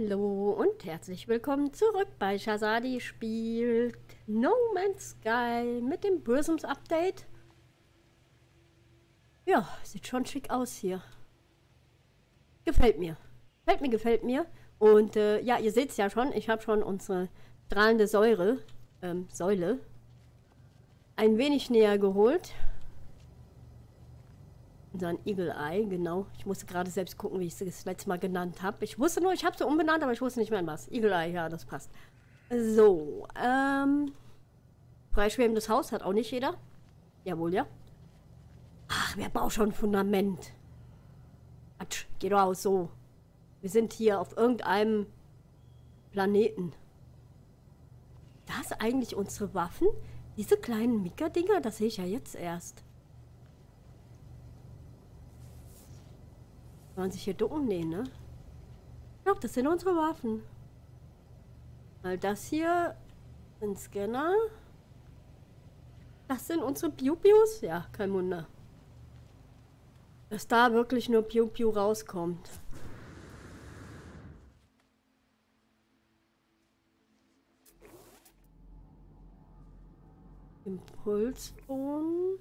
Hallo und herzlich willkommen zurück bei Shazadi spielt No Man's Sky mit dem Bursums Update. Ja, sieht schon schick aus hier. Gefällt mir. Gefällt mir. Und ja, ihr seht es ja schon, ich habe schon unsere strahlende Säule ein wenig näher geholt. Unseren Eagle Eye, genau. Ich musste gerade selbst gucken, wie ich es das letzte Mal genannt habe. Ich wusste nur, ich habe sie umbenannt, aber ich wusste nicht mehr an was. Eagle Eye, ja, das passt. So, freischwebendes Haus hat auch nicht jeder. Jawohl, ja. Ach, wer baut schon ein Fundament? Quatsch, geh doch aus, so. Wir sind hier auf irgendeinem Planeten. Das eigentlich unsere Waffen? Diese kleinen Mika-Dinger, das sehe ich ja jetzt erst. Kann man sich hier ducken? Nee, ne? Doch, das sind unsere Waffen. Weil das hier sind Scanner. Das sind unsere Piu-Pius? Ja, kein Wunder. Dass da wirklich nur Piu-Piu rauskommt. Impulsbohnen.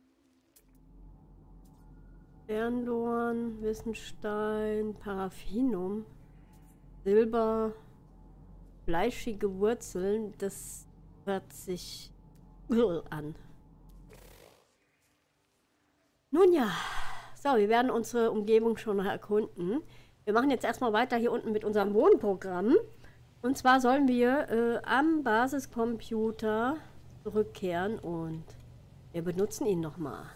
Ferndorn, Wissenstein, Paraffinum, Silber, fleischige Wurzeln, das hört sich an. Nun ja, so, wir werden unsere Umgebung schon noch erkunden. Wir machen jetzt erstmal weiter hier unten mit unserem Wohnprogramm. Und zwar sollen wir am Basiscomputer zurückkehren und wir benutzen ihn nochmal.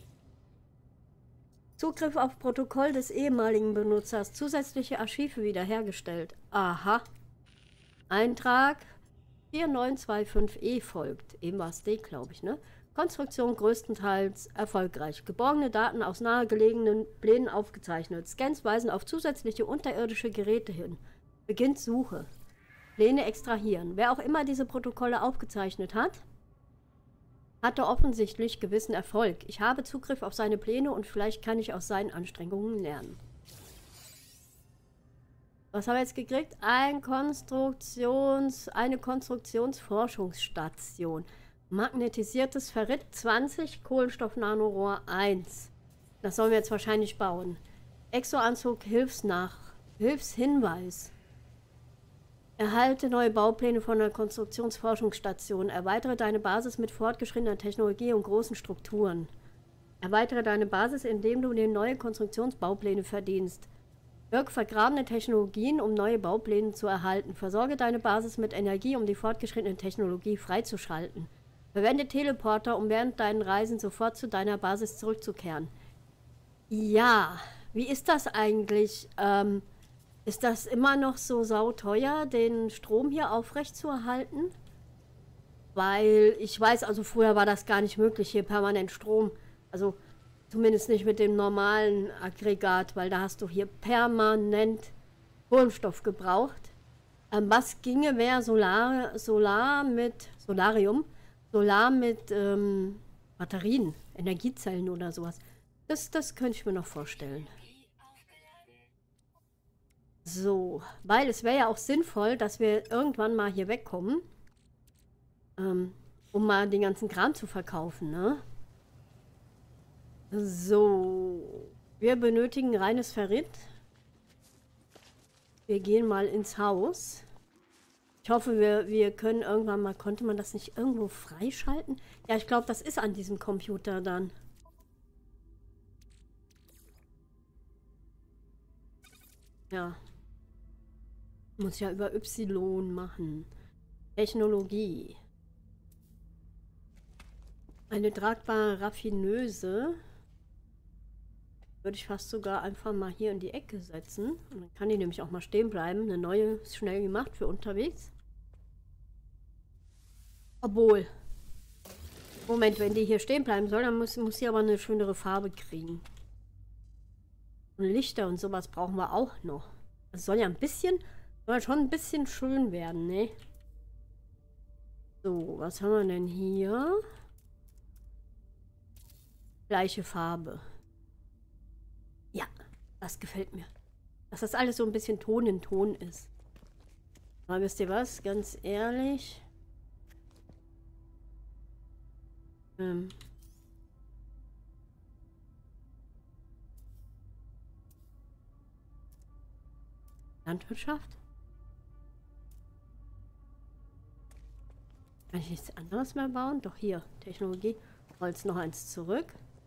Zugriff auf Protokoll des ehemaligen Benutzers. Zusätzliche Archive wiederhergestellt. Aha. Eintrag 4925E folgt. Eben war es D, glaube ich, ne? Konstruktion größtenteils erfolgreich. Geborgene Daten aus nahegelegenen Plänen aufgezeichnet. Scans weisen auf zusätzliche unterirdische Geräte hin. Beginnt Suche. Pläne extrahieren. Wer auch immer diese Protokolle aufgezeichnet hat, hatte offensichtlich gewissen Erfolg. Ich habe Zugriff auf seine Pläne und vielleicht kann ich aus seinen Anstrengungen lernen. Was haben wir jetzt gekriegt? Eine Konstruktionsforschungsstation. Magnetisiertes Ferrit 20, Kohlenstoff-Nanorohr 1. Das sollen wir jetzt wahrscheinlich bauen. Exoanzug Hilfshinweis. Erhalte neue Baupläne von der Konstruktionsforschungsstation. Erweitere deine Basis mit fortgeschrittener Technologie und großen Strukturen. Erweitere deine Basis, indem du dir neue Konstruktionsbaupläne verdienst. Wirke vergrabene Technologien, um neue Baupläne zu erhalten. Versorge deine Basis mit Energie, um die fortgeschrittene Technologie freizuschalten. Verwende Teleporter, um während deinen Reisen sofort zu deiner Basis zurückzukehren. Ja, wie ist das eigentlich? Ist das immer noch so sauteuer, den Strom hier aufrechtzuerhalten? Weil ich weiß, also früher war das gar nicht möglich, hier permanent Strom. Also zumindest nicht mit dem normalen Aggregat, weil da hast du hier permanent Kohlenstoff gebraucht. Was ginge, wäre Solar mit Batterien, Energiezellen oder sowas. Das könnte ich mir noch vorstellen. So, weil es wäre ja auch sinnvoll, dass wir irgendwann mal hier wegkommen, um mal den ganzen Kram zu verkaufen, ne? So, wir benötigen reines Ferrit. Wir gehen mal ins Haus. Ich hoffe, wir können irgendwann mal, konnte man das nicht irgendwo freischalten? Ja, ich glaube, das ist an diesem Computer dann. Ja. Muss ja über Y machen. Technologie. Eine tragbare Raffineuse. Würde ich fast sogar einfach mal hier in die Ecke setzen. Und dann kann die nämlich auch mal stehen bleiben. Eine neue ist schnell gemacht für unterwegs. Obwohl. Moment, wenn die hier stehen bleiben soll, dann muss sie aber eine schönere Farbe kriegen. Und Lichter und sowas brauchen wir auch noch. Das soll ja ein bisschen... Soll schon ein bisschen schön werden, ne? So, was haben wir denn hier? Gleiche Farbe. Ja, das gefällt mir. Dass das alles so ein bisschen Ton in Ton ist. Aber wisst ihr was? Ganz ehrlich. Landwirtschaft? Kann ich nichts anderes mehr bauen? Doch hier, Technologie. Holz noch eins zurück.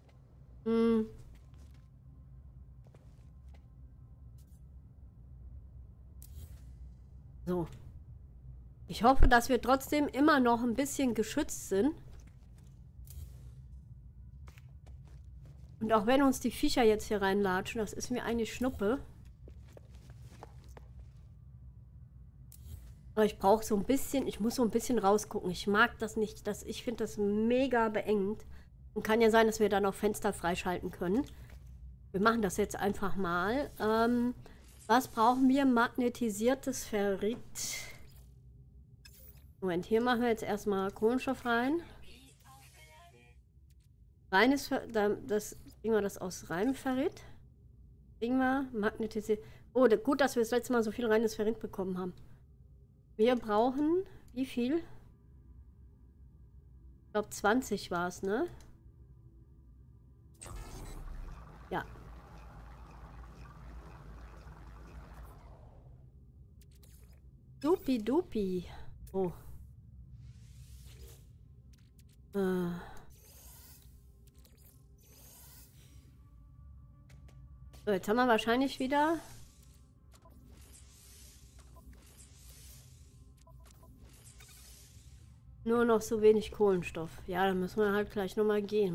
So. Ich hoffe, dass wir trotzdem immer noch ein bisschen geschützt sind. Und auch wenn uns die Viecher jetzt hier reinlatschen, das ist mir eigentlich Schnuppe. Aber ich brauche so ein bisschen, ich muss so ein bisschen rausgucken. Ich mag das nicht. Ich finde das mega beengend. Und kann ja sein, dass wir da noch Fenster freischalten können. Wir machen das jetzt einfach mal. Was brauchen wir? Magnetisiertes Ferrit. Moment, hier machen wir jetzt erstmal Kohlenstoff rein. Reines das kriegen wir das aus reinem Ferrit. Kriegen wir magnetisiert. Oh, gut, dass wir das letzte Mal so viel reines Ferrit bekommen haben. Wir brauchen wie viel? Ich glaube 20 war es, ne? Ja. Dupi. Oh. So, jetzt haben wir wahrscheinlich wieder... nur noch so wenig Kohlenstoff. Ja, dann müssen wir halt gleich nochmal gehen.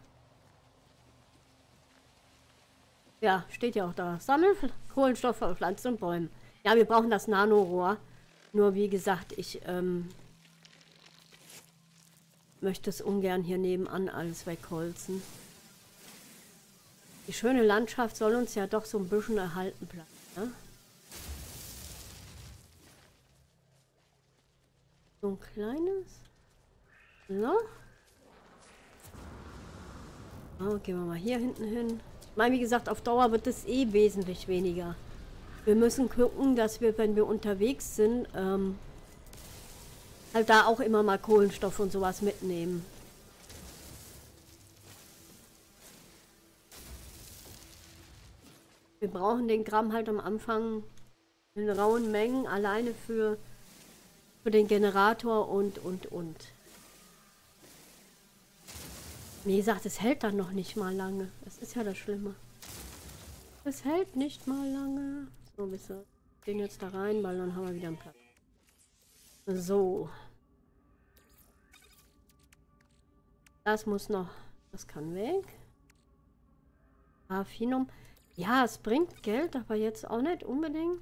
Ja, steht ja auch da. Sammeln Kohlenstoff von Pflanzen und Bäumen. Ja, wir brauchen das Nanorohr. Nur wie gesagt, ich möchte es ungern hier nebenan alles wegholzen. Die schöne Landschaft soll uns ja doch so ein bisschen erhalten bleiben. Ne? So ein kleines. So. Oh, gehen wir mal hier hinten hin. Ich meine, wie gesagt, auf Dauer wird es eh wesentlich weniger. Wir müssen gucken, dass wir, wenn wir unterwegs sind, halt da auch immer mal Kohlenstoff und sowas mitnehmen. Wir brauchen den Gramm halt am Anfang in rauen Mengen, alleine für den Generator und. Wie gesagt, es hält dann noch nicht mal lange. Das ist ja das Schlimme. Es hält nicht mal lange. So, wir gehen jetzt da rein, weil dann haben wir wieder einen Platz. So. Das muss noch... Das kann weg. Raffinum. Ja, es bringt Geld, aber jetzt auch nicht unbedingt.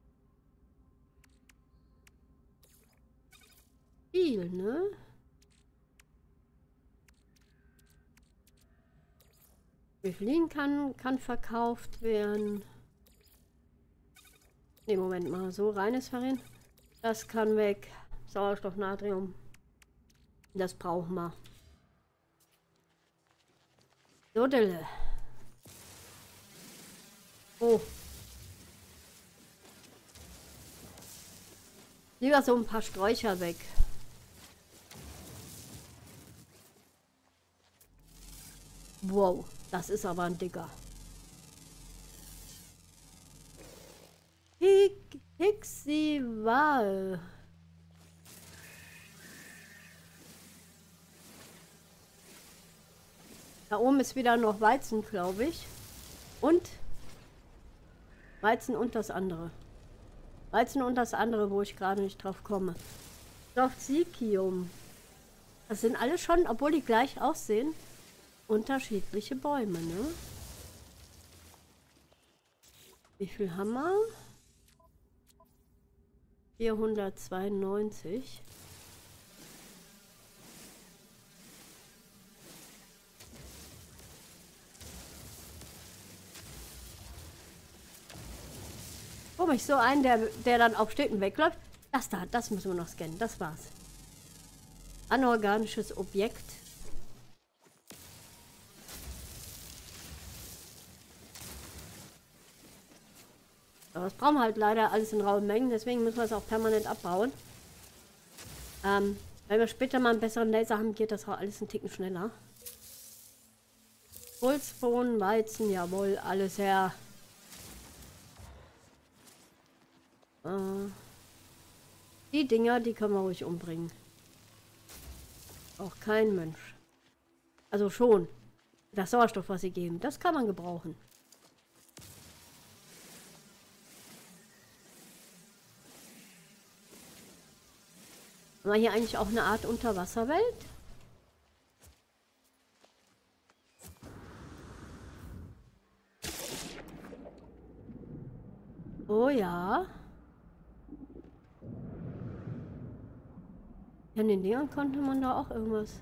Viel, ne? Methylin kann verkauft werden. Ne, Moment mal. So, reines Farin. Das kann weg. Sauerstoff, Natrium. Das brauchen wir. Jodele. Oh. Lieber so ein paar Sträucher weg. Wow, das ist aber ein dicker. Hixival. Da oben ist wieder noch Weizen, glaube ich. Und Weizen und das andere. Weizen und das andere, wo ich gerade nicht drauf komme. Stopsikium. Das sind alle schon, obwohl die gleich aussehen, unterschiedliche Bäume, ne? Wie viel haben wir? 492. Komisch, so einen, der dann auf Städten wegläuft. Das da, das müssen wir noch scannen. Das war's. Anorganisches Objekt. Aber das brauchen wir halt leider alles in rauen Mengen, deswegen müssen wir es auch permanent abbauen. Wenn wir später mal einen besseren Laser haben, geht das auch alles einen Ticken schneller. Holzbohnen, Weizen, jawohl, alles her. Die Dinger, die können wir ruhig umbringen. Auch kein Mensch. Also schon. Das Sauerstoff, was sie geben, das kann man gebrauchen. Haben wir hier eigentlich auch eine Art Unterwasserwelt? Oh ja. Ja, in den Dingern konnte man da auch irgendwas.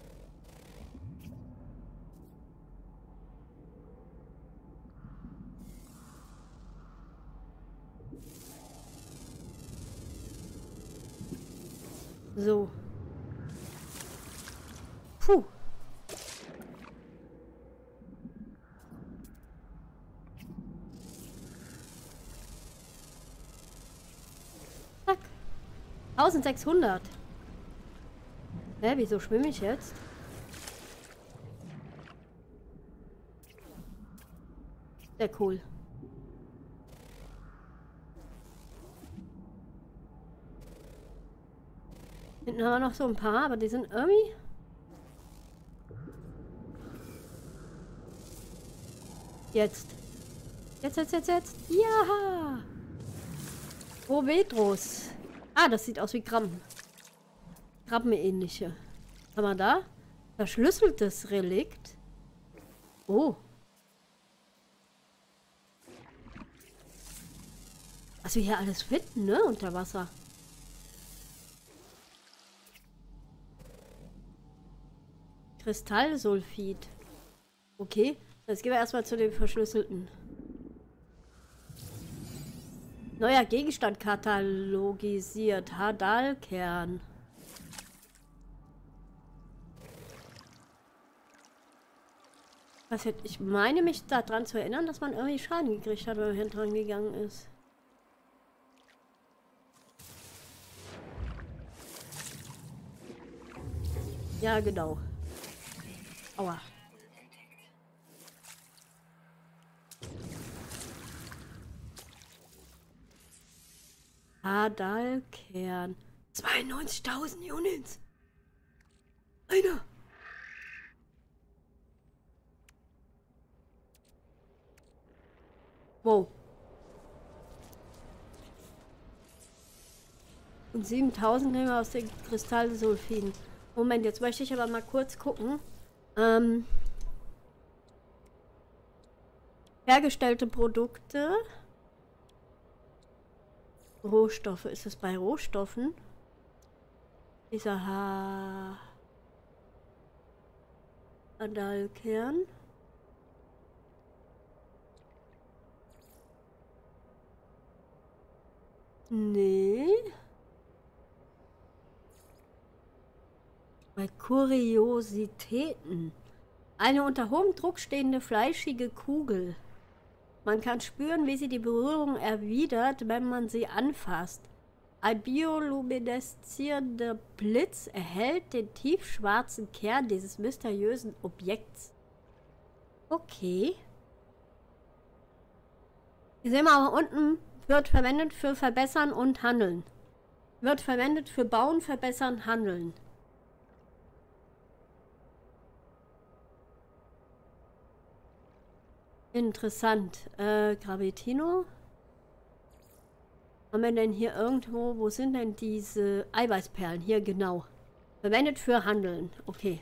So. Puh. Zack. 1600. Hä, wieso schwimme ich jetzt? Sehr cool. Hinten haben wir noch so ein paar, aber die sind irgendwie... Jetzt. Jetzt. Ja! Provedros. Ah, das sieht aus wie Krabben. Krabbenähnliche. Haben wir da? Verschlüsseltes Relikt. Oh. Was wir hier alles finden, ne? Unter Wasser. Kristallsulfid. Okay. Jetzt gehen wir erstmal zu den verschlüsselten. Neuer Gegenstand katalogisiert. Hadalkern. Was ich meine mich daran zu erinnern, dass man irgendwie Schaden gekriegt hat, wenn man hier dran gegangen ist. Ja, genau. Aua. Hadalkern. 92.000 Units. Einer. Wow. Und 7.000 nehmen wir aus den Kristallsulfiden. Moment, jetzt möchte ich aber mal kurz gucken. Hergestellte Produkte. Rohstoffe. Ist es bei Rohstoffen? Dieser Hadalkern. Nee. Bei Kuriositäten. Eine unter hohem Druck stehende fleischige Kugel. Man kann spüren, wie sie die Berührung erwidert, wenn man sie anfasst. Ein biolumineszierender Blitz erhellt den tiefschwarzen Kern dieses mysteriösen Objekts. Okay. Hier sehen wir aber unten, wird verwendet für Verbessern und Handeln. Wird verwendet für Bauen, Verbessern, Handeln. Interessant. Gravitino. Haben wir denn hier irgendwo, wo sind denn diese Eiweißperlen? Hier, genau. Verwendet für Handeln. Okay.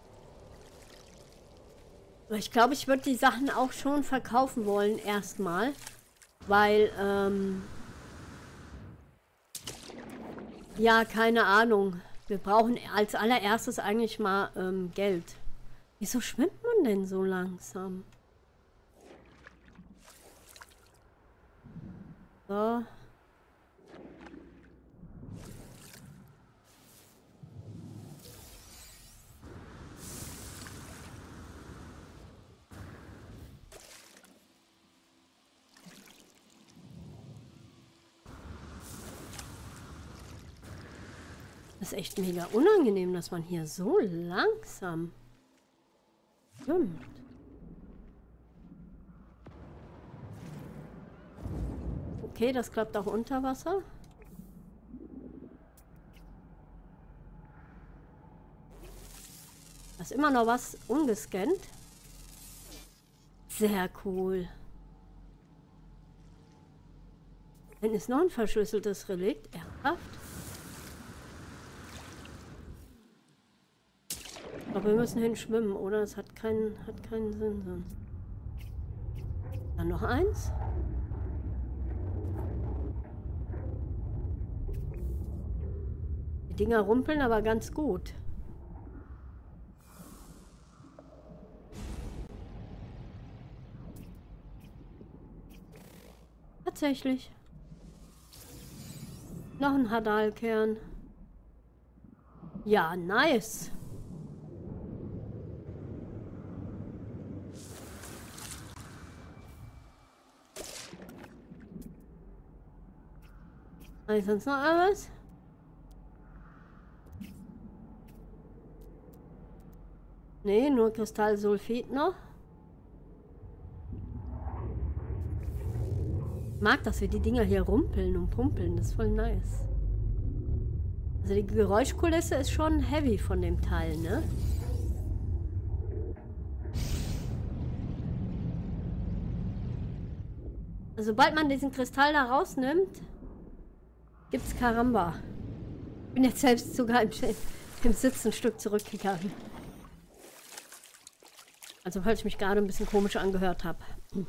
Aber ich glaube, ich würde die Sachen auch schon verkaufen wollen erstmal. Weil, ja, keine Ahnung. Wir brauchen als allererstes eigentlich mal Geld. Wieso schwimmt man denn so langsam? So. Das ist echt mega unangenehm, dass man hier so langsam schwimmt. Okay, das klappt auch unter Wasser. Da ist immer noch was ungescannt. Sehr cool. Dann ist noch ein verschlüsseltes Relikt. Ernsthaft? Aber wir müssen hinschwimmen, oder? Das hat keinen Sinn sonst. Dann noch eins. Die Dinger rumpeln aber ganz gut. Tatsächlich. Noch ein Hadalkern. Ja, nice. Ist sonst noch etwas? Nee, nur Kristallsulfid noch. Ich mag, dass wir die Dinger hier rumpeln und pumpeln. Das ist voll nice. Also die Geräuschkulisse ist schon heavy von dem Teil, ne? Also, sobald man diesen Kristall da rausnimmt, gibt's Karamba. Ich bin jetzt selbst sogar im Sitz ein Stück zurückgegangen. Also, falls ich mich gerade ein bisschen komisch angehört habe.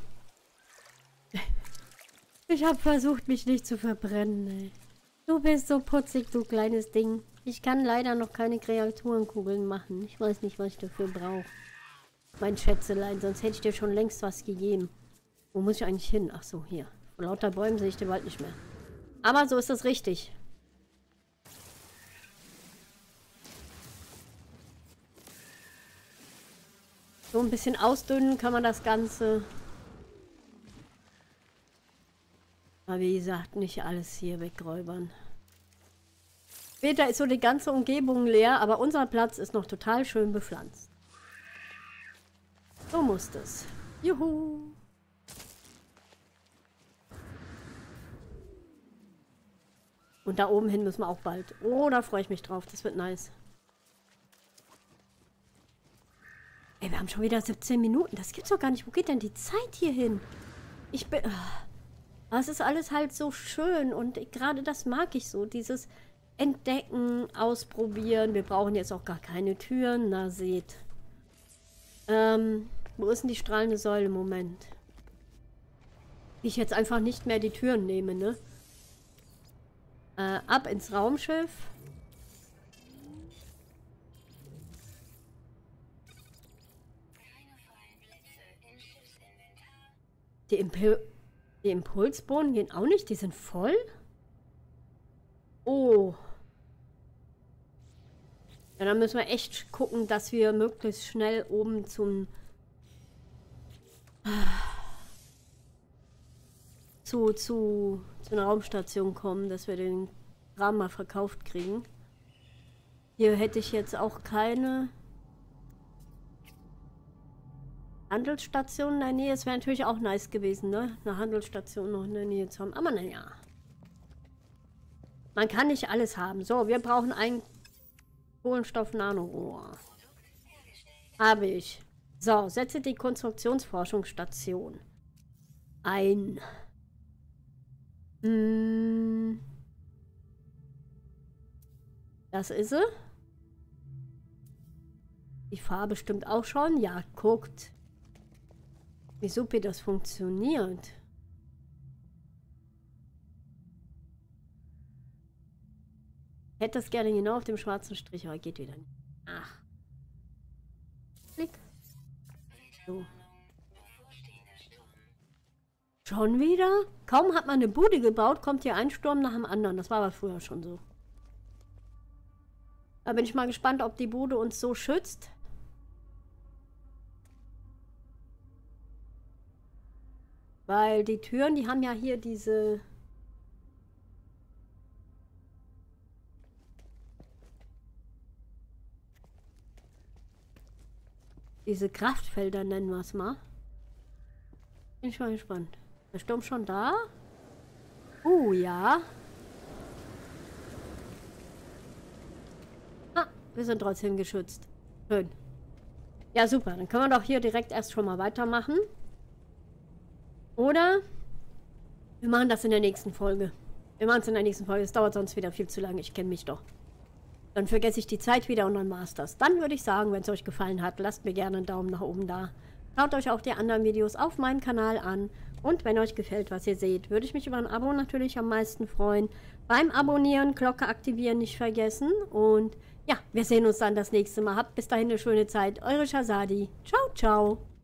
Ich habe versucht, mich nicht zu verbrennen, ey. Du bist so putzig, du kleines Ding. Ich kann leider noch keine Kreaturenkugeln machen. Ich weiß nicht, was ich dafür brauche. Mein Schätzelein, sonst hätte ich dir schon längst was gegeben. Wo muss ich eigentlich hin? Ach so, hier. Vor lauter Bäumen sehe ich den Wald nicht mehr. Aber so ist das richtig. So ein bisschen ausdünnen kann man das Ganze. Aber wie gesagt, nicht alles hier wegräubern. Später ist so die ganze Umgebung leer, aber unser Platz ist noch total schön bepflanzt. So muss das. Juhu! Und da oben hin müssen wir auch bald. Oh, da freue ich mich drauf. Das wird nice. Ey, wir haben schon wieder 17 Minuten. Das gibt's doch gar nicht. Wo geht denn die Zeit hier hin? Ich bin... Das ist alles halt so schön. Und gerade das mag ich so. Dieses Entdecken, Ausprobieren. Wir brauchen jetzt auch gar keine Türen. Na, seht. Wo ist denn die strahlende Säule? Moment. Ich jetzt einfach nicht mehr die Türen nehme, ne? Ab ins Raumschiff. Die Impulsbohnen gehen auch nicht? Die sind voll? Oh. Ja, dann müssen wir echt gucken, dass wir möglichst schnell oben zu einer Raumstation kommen, dass wir den Kram mal verkauft kriegen. Hier hätte ich jetzt auch keine Handelsstation in der Nähe. Es wäre natürlich auch nice gewesen, ne? Eine Handelsstation noch in der Nähe zu haben. Aber naja. Man kann nicht alles haben. So, wir brauchen ein Kohlenstoff-Nanorohr. Habe ich. So, setze die Konstruktionsforschungsstation ein. Das ist sie. Die Farbe stimmt auch schon. Ja, guckt. Wie super das funktioniert. Hätte das gerne genau auf dem schwarzen Strich, aber geht wieder nicht. Ach. Klick. So. Schon wieder? Kaum hat man eine Bude gebaut, kommt hier ein Sturm nach dem anderen. Das war aber früher schon so. Da bin ich mal gespannt, ob die Bude uns so schützt. Weil die Türen, die haben ja hier diese... diese Kraftfelder, nennen wir es mal. Bin ich mal gespannt. Der Sturm schon da? Ja. Ah, wir sind trotzdem geschützt. Schön. Ja, super. Dann können wir doch hier direkt erst schon mal weitermachen. Oder wir machen das in der nächsten Folge. Wir machen es in der nächsten Folge. Es dauert sonst wieder viel zu lange. Ich kenne mich doch. Dann vergesse ich die Zeit wieder und dann war es das. Dann würde ich sagen, wenn es euch gefallen hat, lasst mir gerne einen Daumen nach oben da. Schaut euch auch die anderen Videos auf meinem Kanal an. Und wenn euch gefällt, was ihr seht, würde ich mich über ein Abo natürlich am meisten freuen. Beim Abonnieren, Glocke aktivieren nicht vergessen. Und ja, wir sehen uns dann das nächste Mal. Habt bis dahin eine schöne Zeit. Eure Shazadi. Ciao, ciao.